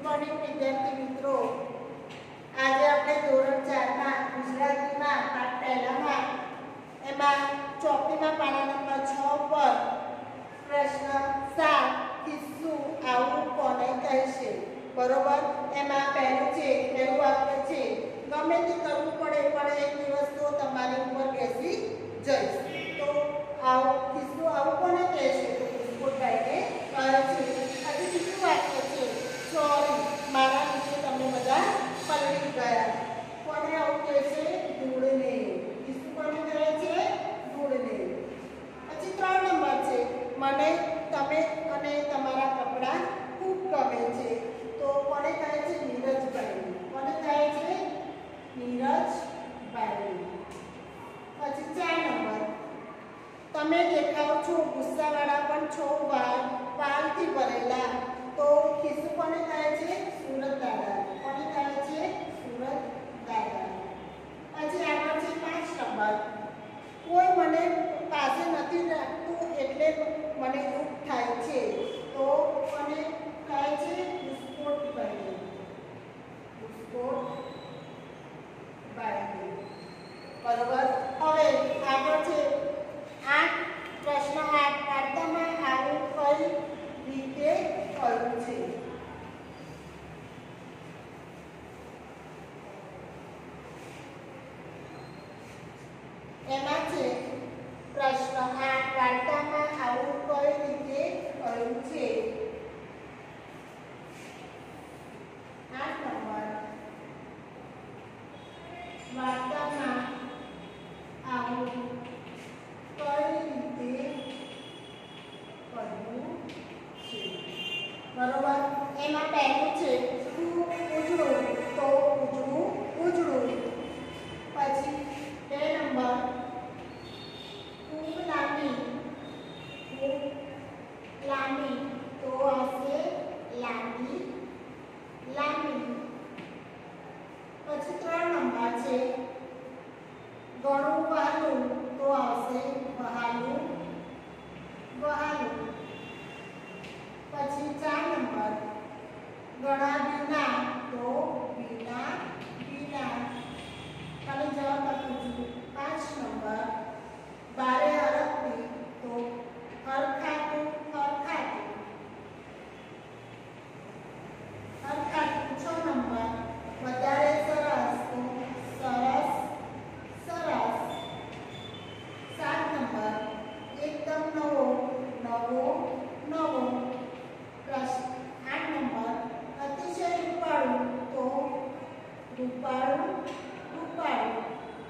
Morning વિદ્યાર્થી મિત્રો, આજે આપણે ધોરણ 4 માં ગુજરાતીમાં પાઠ પહેલામાં એમાં ચોપડીમાં પાના નંબર 6 પર પ્રશ્ન 7 કિસ્સું આવું કોને કહેશે, બરોબર। એમાં પહેલું વાક્ય છે, ગમે તે કરવું પડે પણ એક દિવસ તો તમારી ઉપર બેસી જઈશ। તો આવું કિસ્સું આવું કોને કહેશે, તો કિસ્સોભાઈને કહે છે। આજે બીજું વાક્ય છે, સોરી મારા નીચે તમે બધા પલળી ગયા, કોને આવું કહે છે, ધૂળને। કિસ્સું કોને કહે છે, ધૂળને। પછી 3 નંબર છે, મને તમે અને તમારા કપડાં ખૂબ ગમે છે, તો કોને કહે છે, નીરજભાઈ। કોને કહે છે, નીરજભાઈ। પછી 4 નંબર, તમે દેખાવ છો ગુસ્સાવાળા પણ છો વાલથી ભરેલા, તો કિસ્સું કોને કહે છે, સુરત દાદા। કોને કહે છે, સુરત દાદા। પછી આગળ છે 5 નંબર, કોઈ મને પાસે નથી રાખતું એટલે મને દુઃખ થાય છે, તો કોને કહે છે, વિસ્ફોટભાઈ। વિસ્ફોટભાઈ, બરોબર। હવે આગળ છે 8 પ્રશ્ન 8, વાર્તામાં આવું કઈ રીતે કર્યું છે, એમાં છે પ્રશ્ન 8, વાર્તામાં આવું કઈ રીતે કર્યું છે। 8 નંબર, વાર્તામાં આવું કઈ રીતે કરવું છે, બરોબર। એમાં પહેલું છે, ઉજળું તો ઉજળું ઉજળું। પછી 2 નંબર, ખૂબ લાંબી તો આવશે લાંબી લાંબી। પછી 3 નંબર છે, ઘણું વહાલું તો આવશે વહાલું વહાલું। પછી 4 નંબર, ઘણા ભીના તો ભીના ભીના। અને જવાબ આપું છું 5 નંબર, ભારે હરખથી તો હરખાતું હરખાતું હરખાતું। 6 નંબર, વધારે સરસ તો સરસ સરસ। 7 નંબર, એકદમ નવો નવો નવો। 8 નંબર, અતિશય રૂપાળું તો રૂપાળું રૂપાળું।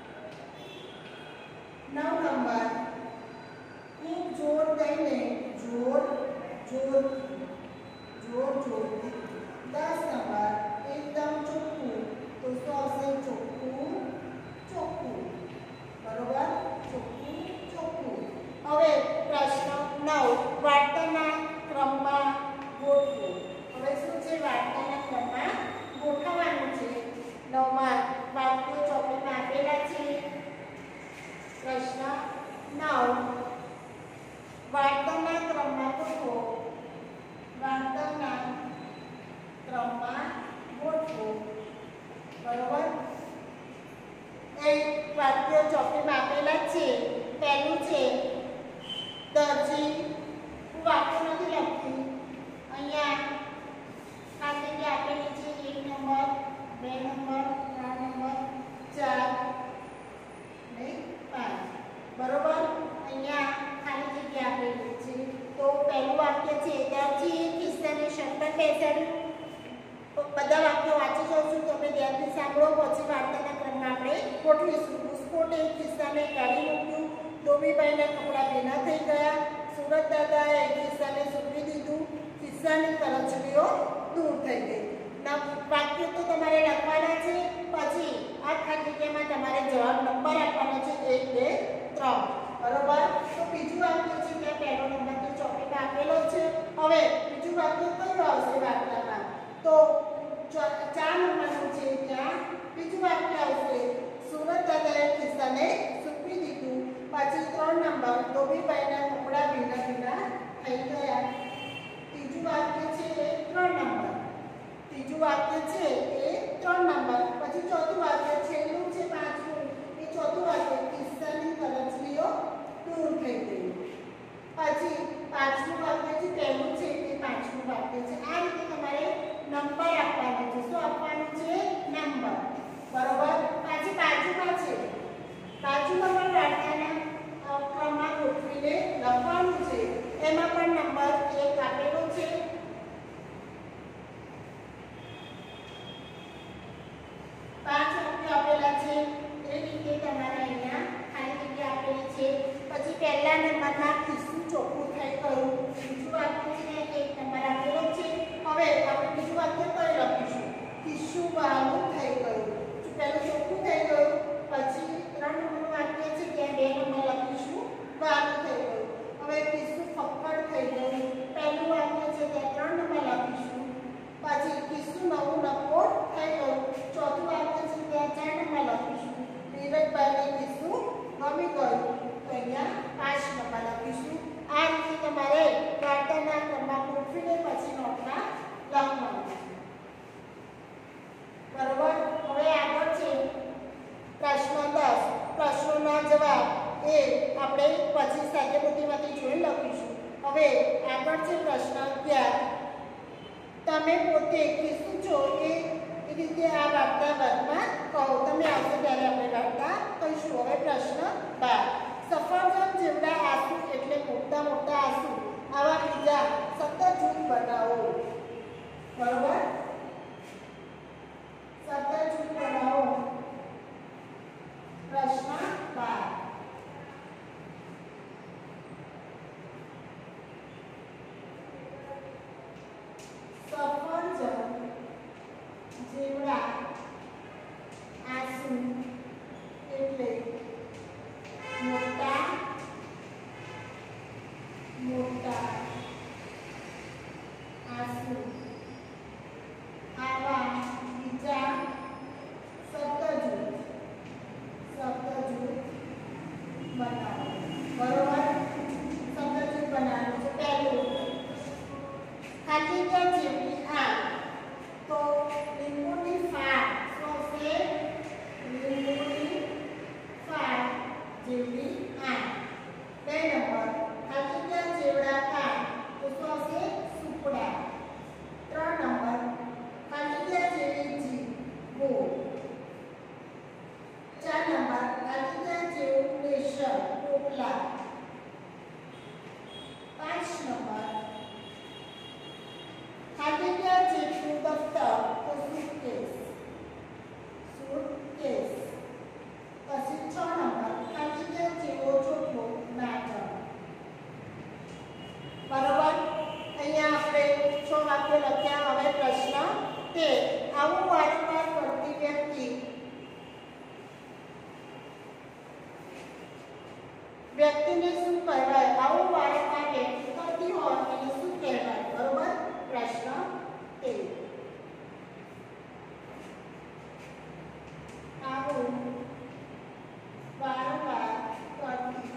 9 નંબર, ખૂબ જોર દઈને જોર જોરથી જોર જોરથી। 10 નંબર, એકદમ ચોખ્ખું તો શું આવશે, ચોખ્ખું ચોખ્ખું, બરોબર, ચોખ્ખું ચોખ્ખું। હવે પ્રશ્ન 9, વાર્તાના ક્રમમાં ગોઠવો। હવે શું છે, વાર્તાના ક્રમમાં ગોઠવવાનું છે। 9માં વાક્યો ચોપડીમાં આપેલા છે। પ્રશ્ન 9, વાર્તાના ક્રમમાં ગોઠવો, વાર્તાના ક્રમમાં ગોઠવો, બરોબર। એક વાક્ય ચોપડીમાં આપેલા છે। પહેલું છે, દરજી, હું વાક્ય નથી લખતી, અહીંયા ખાલી જગ્યા આપેલી છે। 1 નંબર 2 નંબર 3 નંબર 4 ને 5, બરોબર। અહીંયા ખાલી જગ્યા આપેલી છે। તો પહેલું વાક્ય છે, દરજી કિસ્સાને શબ્દ બેસાડી। બધા વાક્યો વાંચી જાઉં છું, તમે ધ્યાનથી સાંભળો, પછી વાર્તાના ક્રમમાં આપણે ગોઠવીશું। વિસ્ફોટે કિસ્સાને કાઢી મૂક્યું, ધોબીભાઈના કપડાં ભીના થઈ ગયા, સુરત દાદાએ કિસ્સાને સૂકવી દીધું, કિસ્સાની કરચલીઓ દૂર થઈ ગઈ। વાક્ય તો તમારે લખવાના છે। પછી આ ખાલી જગ્યામાં તમારે જવાબ નંબર આપવાનો છે, 1 2 3, બરોબર। તો બીજું વાક્ય છે, ત્યાં પહેલો નંબર તો ચોપડીમાં આપેલો છે। હવે બીજું વાક્ય કયું આવશે વાર્તામાં, તો 4 નંબરનું છે, ત્યાં બીજું વાક્ય આવશે, સુરત દાદાએ કિસ્સાને સૂકવી દીધું। પછી 3 નંબર, ધોબીભાઈના કપડાં ભીના ભીના થઈ ગયા। ત્રીજું વાક્ય છે 3 નંબર, વાક્ય છે એ 3 નંબર, પછી ચોથું વાક્ય છેલ્લું છે પાંચમું એ ચોથું વાક્ય કિસ્સાની કરચલીઓ દૂર થઈ ગઈ. પછી પાંચમું વાક્ય છે પહેલું છે એ પાંચમું વાક્ય છે. આ રીતે તમારે નંબર આપવાનો છે. શું આપવાનું છે? નંબર. બરોબર. પછી બાજુમાં છે, બાજુમાં પણ વાક્યના ક્રમમાં ગોઠવીને લખવાનું છે. એમાં પણ નંબર 1 આપેલો છે. પાંચ વાક્યો આપેલા છે. એ રીતે તમારે અહીંયા ખાલી જગ્યા આપેલી છે. પછી પહેલા નંબરમાં કિસ્સું ચોખ્ખું થઈ ગયું. બીજું વાક્ય છે 1 નંબર આપેલો છે. હવે આપણે બીજું વાક્ય કઈ લખીશું? કિસ્સું વહાલું થઈ ગયું. પહેલું ચોખ્ખું થઈ ગયું. પછી 3 નંબરનું વાક્ય છે ત્યાં 2 નંબર લખીશું વહાલું થઈ ગયું. હવે કિસ્સું ફક્કડ થઈ ગયું. પહેલું વાક્ય છે ત્યાં 3 નંબર લખીશું. પછી કિસ્સું નવું નકોર થઈ ગયું. ચોથું વાક્ય છે ત્યાં 4 નંબર લખીશું. ધીરજભાઈને કિસ્સું ગમી ગયું તો અહીંયા 5 નંબર લખીશું. આ રીતે તમારે વાર્તાના ક્રમમાં ગોઠવીને પછી નોટમાં લખવાનું છે. બરોબર. હવે આગળ છે પ્રશ્ન 10. પ્રશ્નોના જવાબ એ આપણે પછી સાધ્યપોથીમાંથી જોઈ લખીશું. હવે આગળ છે પ્રશ્ન 11. તમે પોતે કિસ્સું છો એ રીતે આ વાર્તા વર્ગમાં કહો. તમે આવશો ત્યારે આપણે વાર્તા કહીશું. હવે પ્રશ્ન 12. સફરજન જેવડા આંસુ એટલે મોટા મોટા આંસુ, આવા બીજા સતત જૂથ બનાવો. બરોબર. સતત જૂથ બનાવો. પ્રશ્ન 12. સફરજન જેવડા આંસુ એટલે મોટા મોટા આંસુ, આવા બીજા સપ્તજૂથ બનાવો. બરોબર. સપ્તજૂથ બનાવવાનું છે. પહેલું ખાલી જગ્યા જેવી આંખ તો લીંબુની ફાળ. શું છે? લીંબુની ફાળ જેવી આંખ. 2 નંબર ખાલી જગ્યા જેવડા કાન તો શું છે? સુપડા. 3 નંબર ખાલી જગ્યા જેવી જીભ. ગોળ. 4 નંબર ખાલી જગ્યા જેવું પ્રેશર. પોપલા. 5 નંબર ખાલી જગ્યા જેટલું દફતર તો સુટકેસ. સુટકેસ. પછી 6 નંબર ખાલી જગ્યા જેવો ચોટલો. નાટક. બરોબર. અહીંયા આપણે 6 વાક્યો લખ્યા. હવે પ્રશ્ન 13. આવું વારંવાર કરતી વ્યક્તિને શું કહેવાય? આવું વારંવાર વ્યક્તિ કરતી હોય એને શું કહેવાય? બરોબર. પ્રશ્ન 13. આવું વારંવાર કરતી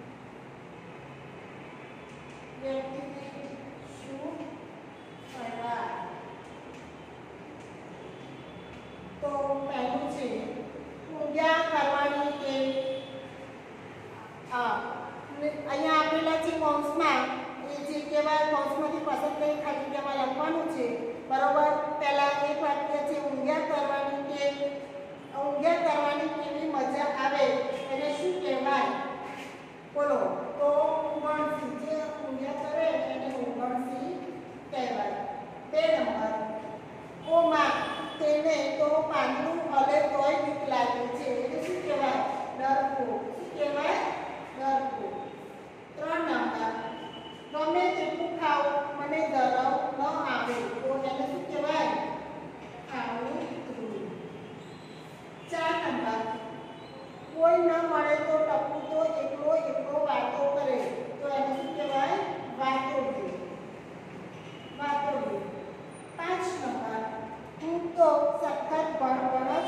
વ્યક્તિને શું કહેવાય? તો પહેલું છે પૂજા કરવાની ટેવ. અહીંયા આપેલા છે કૌંસમાં એ જે કહેવાય કૌંસમાંથી પસંદ કરી ખાલી જગ્યામાં લખવાનું છે. બરોબર. પહેલા એક વાક્ય છે ઊંઘ્યા કરવાની ટેવ. ઊંઘ્યા કરવાની કેવી મજા આવે એને શું કહેવાય? બોલો. તો ઊંઘણસી. જે ઊંઘ્યા કરે એને ઊંઘણસી કહેવાય. 2 નંબર ઓમાં તેને તો પાંદડું હલે તોય બીક લાગે છે એને શું કહેવાય? ડરપોક. શું કહેવાય? ડરપોક. 3 નંબર ગમે તેટલું ખાવું મને ધરાવ ન આવે તો એને શું કહેવાય? ખાવું ધ્રુવ. 4 નંબર કોઈ ન મળે તો ટપુ તો એકલો વાતો કરે તો એને શું કહેવાય? વાતોડિયો. 5 નંબર હું તો સખત ભણભણ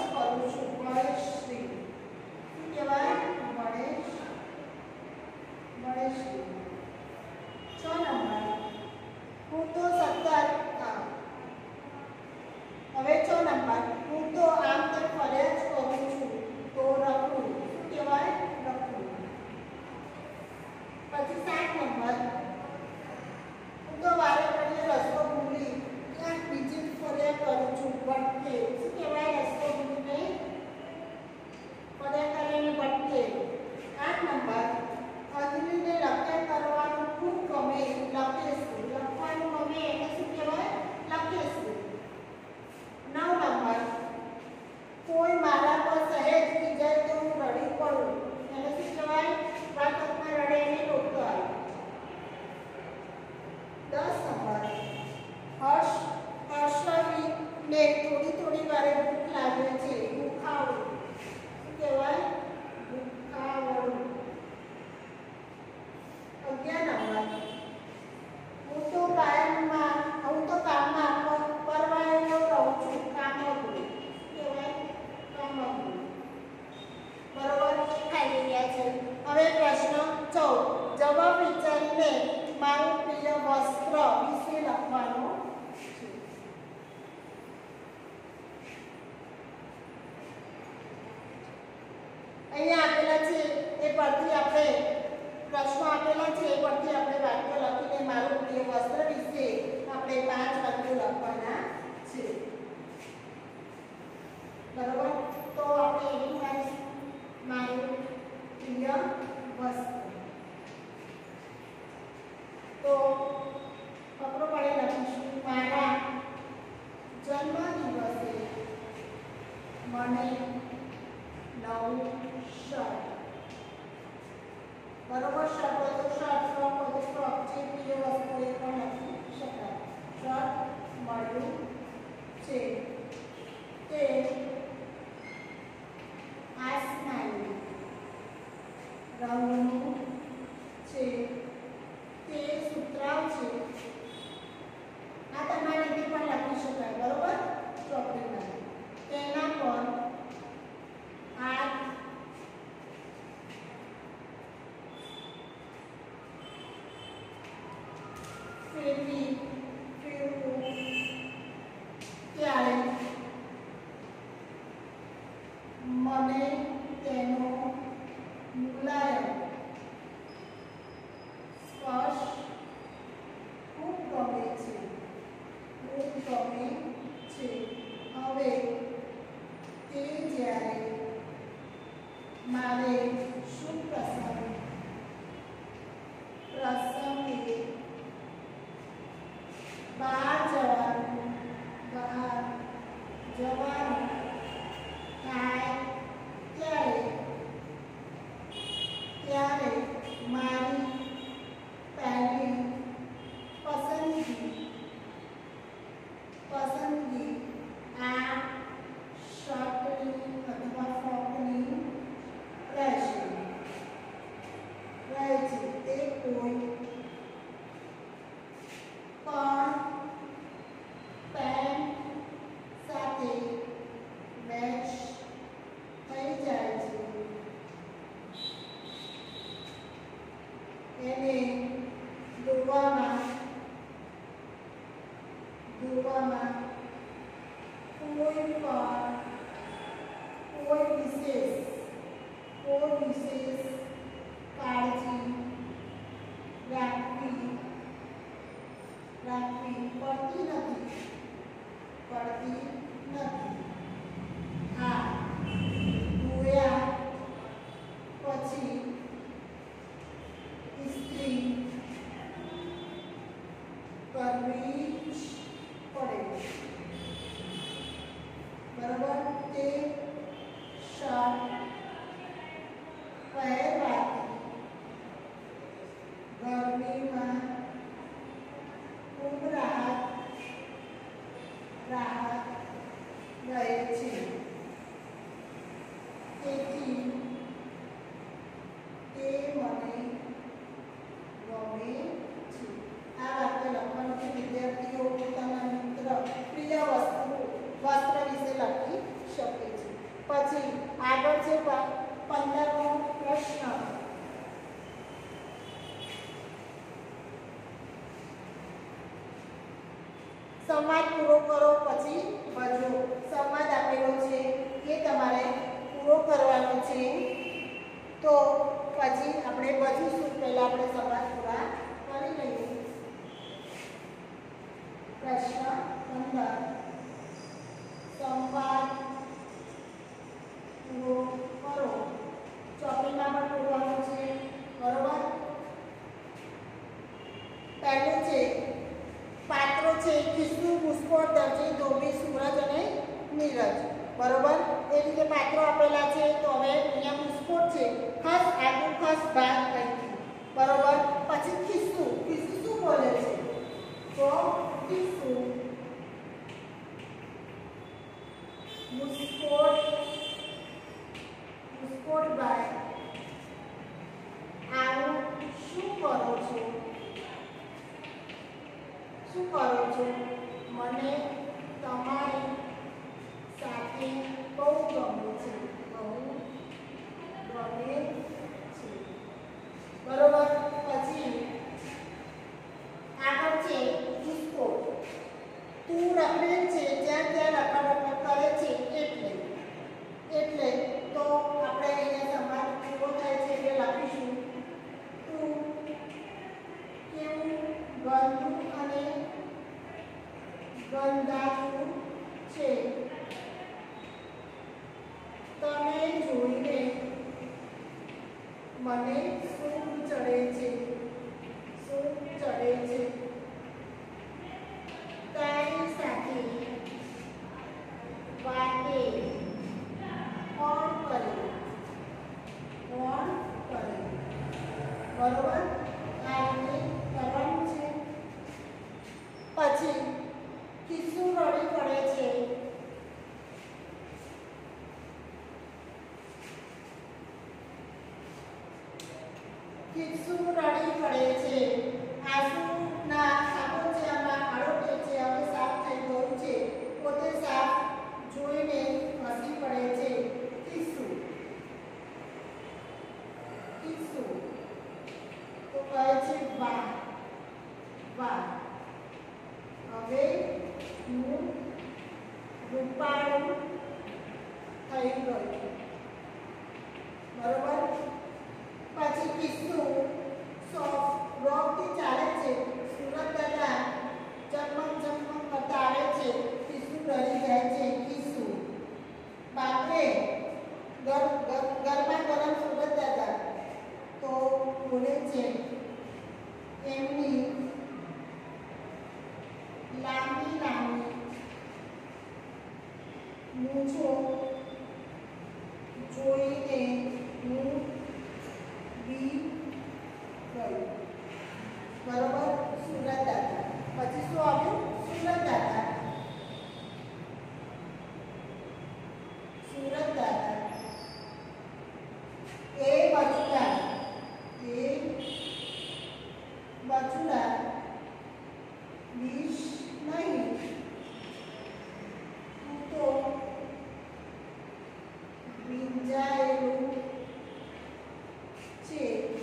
હવે 6 નંબર, હું તો આમ તેમ ફર્યા જ કરું છું તો રખડું. શું કહેવાય? રખડું. પછી 7 નંબર, હું તો વારે ઘડીએ રસ્તો ભૂલી ક્યાંક બીજી જ ફર્યા કરું છું ભટકે. શું કહેવાય? રસ્તો ભૂલીને ફર્યા કરીને ભટકે. 8 નંબર, અંજલિને લખ્યા કરવાનું ખૂબ ગમે. લખે છે. લખવાનું ગમે એટલે શું કહેવાય? લખે છે. 9 નંબર, કોઈ મારા પર સહેજ ખીજાય તો હું રડી પડું. એને શું કહેવાય? વાતમાં રડે એને ટોટો આવે. 10 નંબર, હર્ષવીને થોડી વારે ભૂખ લાગે છે. ભૂખાવું. શું કહેવાય? ભૂખાવડું. 11 નંબર, હું તો કામમાં પરવાયેલો રહું છું. કામગુરુ. કહેવાય? કામગુરુ. બરોબર? ખાઈ રહ્યા છે. હવે પ્રશ્ન 14, જવાબ વિચારીને મારું પ્રિય વસ્ત્ર વિશે લખવાનો છે. અહીંયા આપેલા છે એ પરથી આપણે પ્રશ્નો આપેલા છે એ પરથી આપણે વાક્ય લખીને મારું પ્રિય વસ્ત્ર વિશે આપણે 5 વાક્યો લખવાના છે. બરોબર? તો આપણે એની પાસે મારું પ્રિય વસ્ત્ર. તો પકડો પડે લખીશું. મારા જન્મદિવસે મને નવું શર્ટ. બરોબર? શર્ટ હોય તો શર્ટ, ફ્રોક હોય તો ફ્રોક, જે પ્રિય વસ્તુ એ પણ લખી શકાય. શર્ટ મળ્યું છે તે આસમાની રંગનું છે. તે સુતરાઉ છે. આ તમારે રીતે પણ લખી શકાય. બરોબર? ચોપડીમાં તેના પર હાથ ફેરવું ત્યારે મને તેનો મુલાયમ સ્પર્શ ખૂબ ગમે છે. હવે તે જ્યારે મારે શુભ પ્રસંગે બહાર જવાનું થાય ત્યારે મારી પહેલી પસંદગી આ શર્ટની અથવા ફ્રોકની રહેશે. તે કોઈ પણ પેન્ટ સાથે મેચ થઈ જાય છે. એને ધોવામાં કોઈ વિશેષ કાળજી રાખવી પડતી નથી. હા, ધોયા પછી ઇસ્ત્રી કરવી જ પડે. બરાબર? તે શર્ટ પહેરવાથી ગરમીમાં ખૂબ રાહત રહે છે. તેથી તે મને ગમે છે. આ વાક્ય લખવાનું છે. વિદ્યાર્થીઓ પોતાના મિત્ર પ્રિય વસ્ત્ર વિશે લખી શકે છે. પછી આગળ છે 15મો પ્રશ્ન. સંવાદ પૂરો કરો પછી ભજવો. અંદર સંવાદ પૂરો કરો. ચોપડીમાં પણ પૂરવાનું છે, બરોબર. પહેલું છે પાત્રો છે કિસ્સુ, પુષ્પોટ, દરજી, ધોબી, સૂરજ અને નીરજ, બરોબર. એ રીતે પાત્રો આપેલા છે. તો હવે અહીંયા પુષ્પોટ છે, ખસ આગળ ખસ ભાગ અહીંથી, બરોબર. પછી કિસ્સુ, કિસ્સુ શું બોલે છે? તો કિસ્સુ પુષ્પોટ, પુષ્પોટભાઈ આવું શું કરો છો? શું કરો છો? મને તમારી સાથે બહુ ગમે છે, બહુ ગમે છે, બરોબર. પછી આગળ છે પુષ્પોટ, તું રખડે છે જ્યાં ત્યાં રખડ કરે છે એટલે તો આપણે અહીંયા સમાજ પૂરો થાય છે એટલે લખીશું તું કેવું ગંદુ અને ગંધાતું છે, તને જોઈને મને સૂંઘ ચડે છે, સૂંઘ ચડે છે, તારી સાથે વાતે કોણ કરે, કોણ કરે, બરોબર. આ રીતે કરવાનું છે. પછી કિસ્સુ રડી પડે છે, કિસ્સુ રડી પડે છે, આંસુના ખાબોચિયામાં આળોટે છે, હવે સાફ થઈ ગયું છે, પોતે સાફ જોઈને હસી પડે છે. કિસ્સુ, કિસ્સુ તો કહે છે વાહ વાહ, હવે હું રૂપાળું થઈ ગયું, બરોબર. પછી કિસ્સુ રોગથી ચાલે છે, સુરત દાદા ઝગમગ ઝગમગ કરતા આવે છે, કિસ્સુ ડરી જાય છે. કિસ્સુ બાપરે, ગરમા ગરમ સુરત દાદા તો બોલે છે, એમની લાંબી લાંબી મૂછો જોઈને હું બી ગયો, બરોબર. સુરત દાદા. પછી શું આવ્યું? સુરત દાદા, સુરત દાદા એ બચુડા, એ બચુડા બીજ નહીં, તું તો ભીંજાયેલું છે,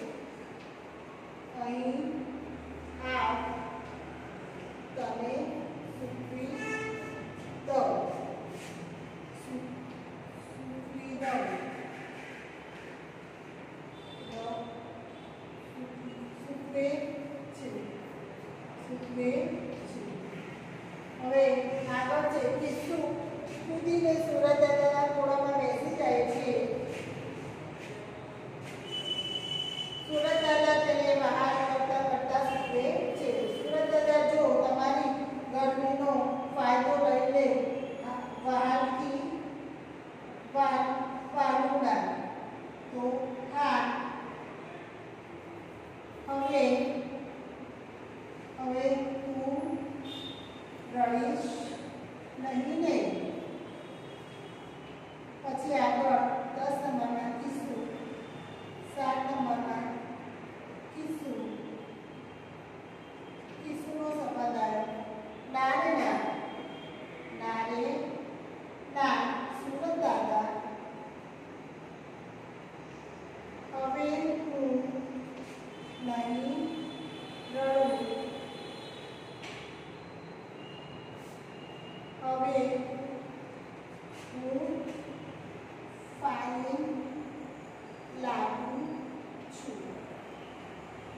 અહીં આવ, તને સૂકવી દઉં, સૂકવી દઉં, સૂકવે છે, સૂકવે છે. હવે આગળ છે કિસ્સુ કૂદીને સુરત દાદાના ખોળામાં બેસી જાય છે, સુરત દાદા તેને બહાર કરતા કરતા સૂકવે છે. સુરત દાદા જો તમારી ગરમીનો ફાયદો લઈ લે વહાલથી વાલુડા તો હા હવે તું રડીશ નહીં ને. પછી આગળ 10 નંબરના કિસ્સુ, 7 નંબરના કિસ્સુ, કિસ્સુનો શબ્દ આવ્યો ના રે ના, ના રે ના, સુરત દાદા હવે હું નહીં રડું, હવે હું ફાઇન લાગુ છું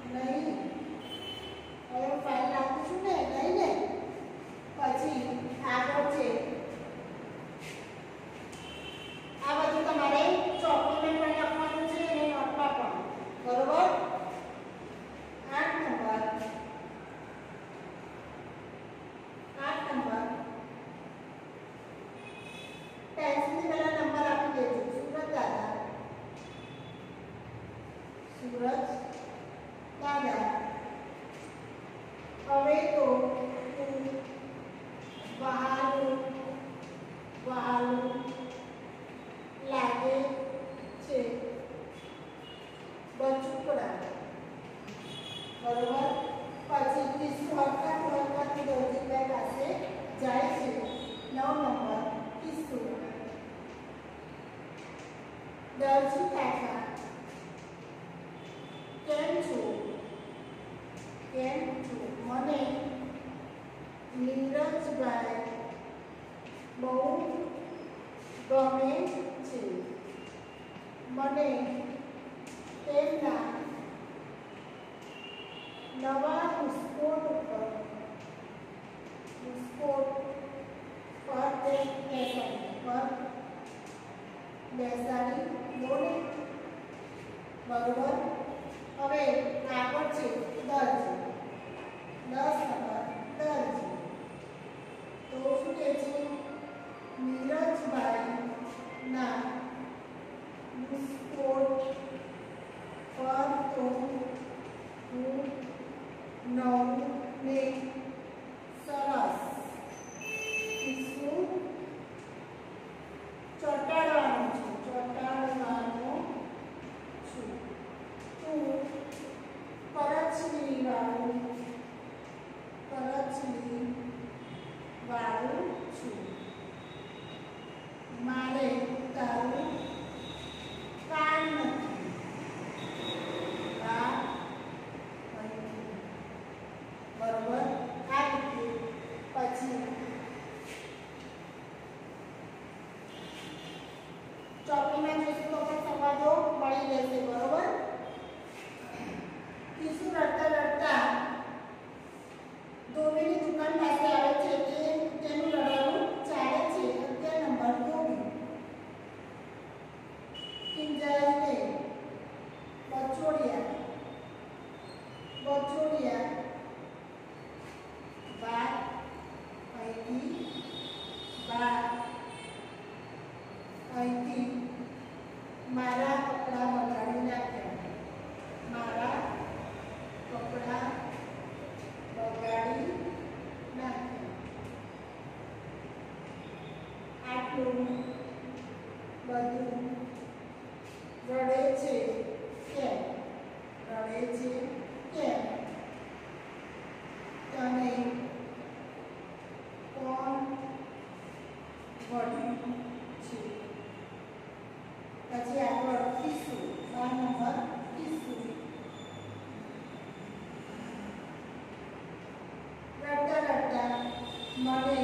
નહીં, હવે ફાઇન લાગુ છું ને નહીં ને. પછી દરજી કાકા કેમ છો? કેમ છો? મને નીરજભાઈ બહુ ગમે છે. મને તેમના નવા બુસ્કોટ પર બેસાડી દો ને. બરોબર. હવે આગળ છે દરજી. 10 નંબર દરજી. તો શું કહે છે? નીરજભાઈ ના બુસ્કોટ પર તો હું નવું ને સરસ ખિસ્સું ચોંટાડવાનું છું. તું કરચલી વાળું છું. મારે તારું કામ નથી. બરોબર. આ રીતે પછી ચોકીમાં જઈશું તો પણ સંવાદો મળી જશે. બરોબર. કિશુ રડતા રડતા ધોબીની દુકાન પાસે આવે છે. તેનું રડવાનું ચાલે છે. 11 નંબર ધોબી. કિંજલને બચોડિયા બા અહીંથી મારા કપડાં બગાડી નાખ્યા. આટલું બધું રડે છે કેમ? તને કોણ વળ્યું છે? પછી આગળ કિસ્સું. 12 નંબર કિસ્સું. રડતા રડતા મને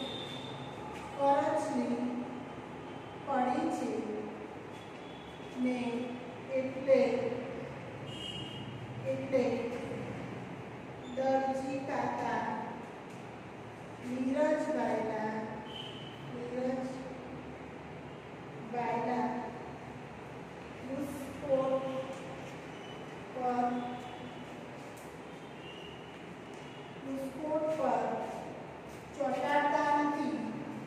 કરચલી પડી છે ને એટલે દરજી કાકા નીરજભાઈના બુસ્કોટ પર ચોંટાડતા નથી.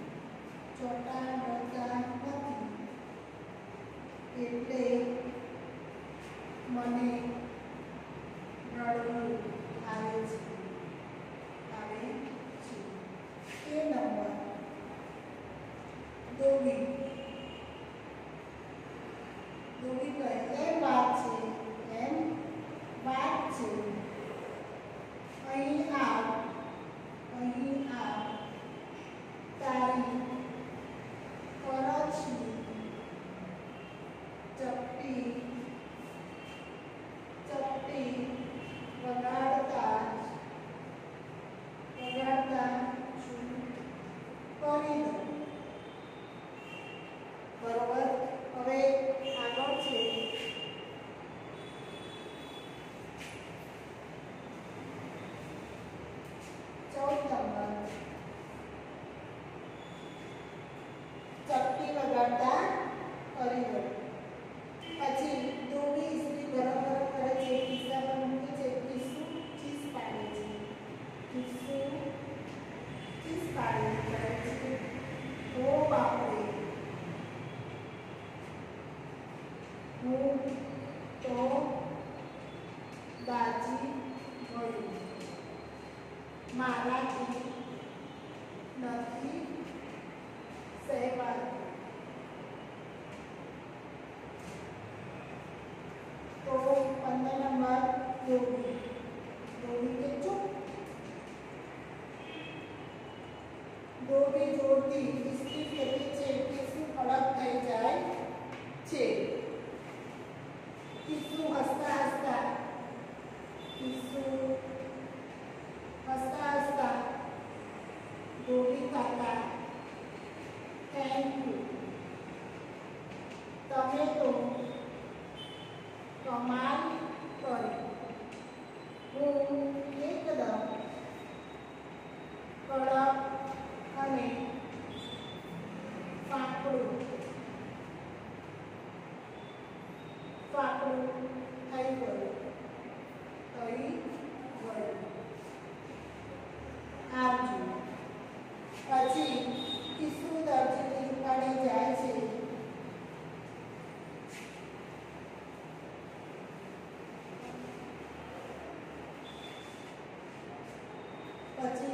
એટલે મને રડવું આવે છે. 13 નંબર ધોબી કહે એમ વાત છે. અહીં આવ. તારી કરચલી ચપટી વગાડતા છું કરી દો. બરોબર. હવે આગળ છે ચપટી વગાડતા કરી દો. પછી ધોબી ઇસ્ત્રી ગરમ કરે છે. ખિસ્સા પર મૂકે છે. કિસ્સુ ચીસ પાડે છે. ઓ બાપરે, હું તો દાજી ગયું. મારાથી નથી સહેવાતું. તો 15 નંબર ધોબી કે ચૂપ. ધોબી જોરથી ઇસ્ત્રી ફેરવે છે. કિસ્સું અલગ થઈ જાય છે. તમે તો કમાલ કરી. હું એકદમ કડક અને ફાકડું થઈ ગયું. આવજો. પછી કિસ્સુ દરજીની દુકાને જાય છે. પછી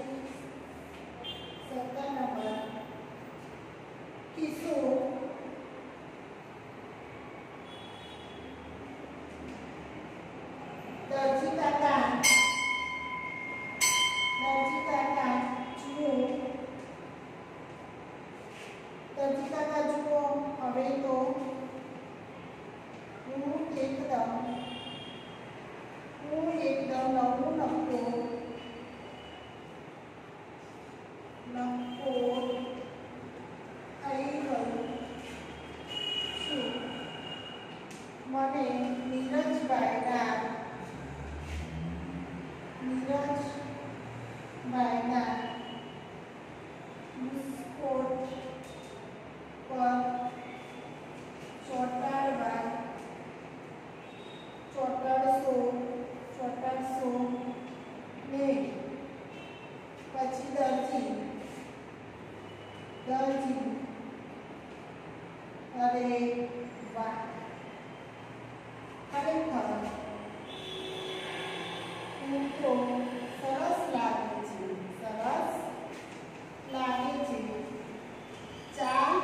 17 નંબર કિસ્સુ દરજી કાકા જુઓ હવે તો હું એકદમ નવું નક્કો થઈ ગયું છું. મને નીરજભાઈના બિસ્કોટ પર ચોટાડશો ને. પછી દરજી અરે વાહ, ખરેખર હું તો સરસ લાગે છે. ચાલ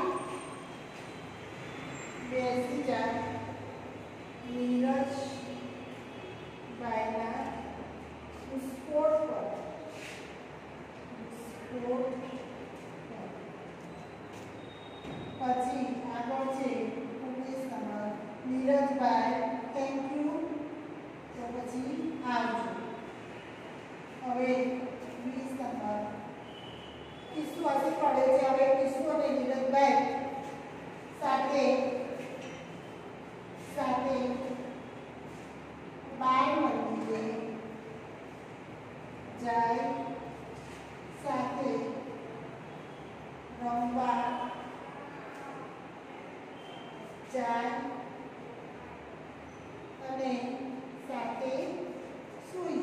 બેસી જા. નીરજભાઈના બિસ્કોટ પર પછી આગળ છે 19 નંબર નીરજભાઈ થેન્ક યુ. તો પછી આવજો. હવે 20 નંબર કિસ્સુ હસી પડે છે. હવે કિસ્સુ અને નીરજભાઈ સાથે બાર મંદિરે જાય, સાથે રમવા જાય અને સાથે સૂઈ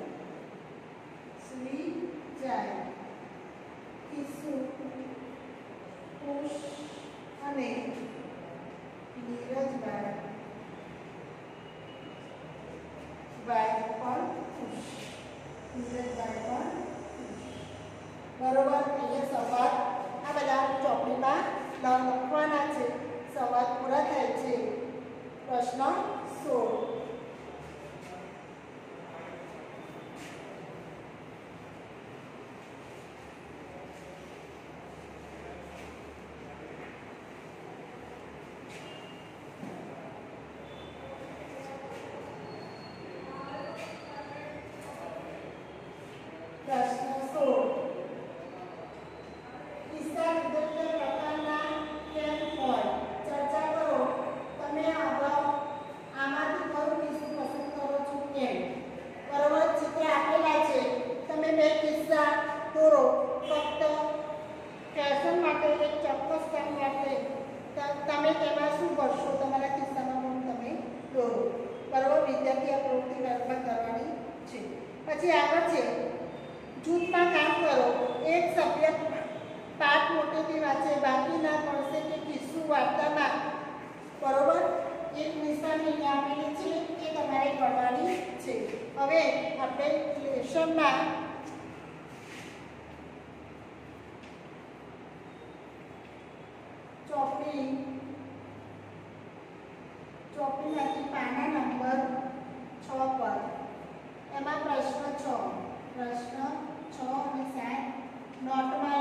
જાય. કિસ્સુ ખુશ અને નીરજભાઈ પણ ખુશ. બરોબર. અહીંયા સંવાદ આ બધા ચોપડીમાં લખવાના છે. સંવાદ પૂરા થાય છે. પ્રશ્ન 16. કિસ્સા વિગતવાર પ્રકારના કેમ હોય ચર્ચા કરો. તમે આમાંથી કયું કિસ્સું પસંદ કરો છો કેમ? બરોબર. ચિત્ર આપેલા છે. તમે બે કિસ્સા દોરો. ફક્ત ફેશન માટે એક ચોક્કસ કામ માટે તમે તેમાં શું કરશો? તમારા કિસ્સામાં તમે દોરો. બરોબર. વિદ્યાર્થી આ પ્રવૃત્તિ કરવાની છે. પછી આગળ છે જૂથમાં કામ કરો. એક સભ્ય પાઠ મોટેથી વાંચે, બાકીના ભણશે કે કિસ્સું વાર્તામાં. બરોબર. એક નિશાની આપેલી છે એ તમારે કરવાની છે. હવે આપણે લેસનમાં ચોપડીમાંથી પાના નંબર 6 પર એમાં પ્રશ્ન 6 અને 7 નોટમાં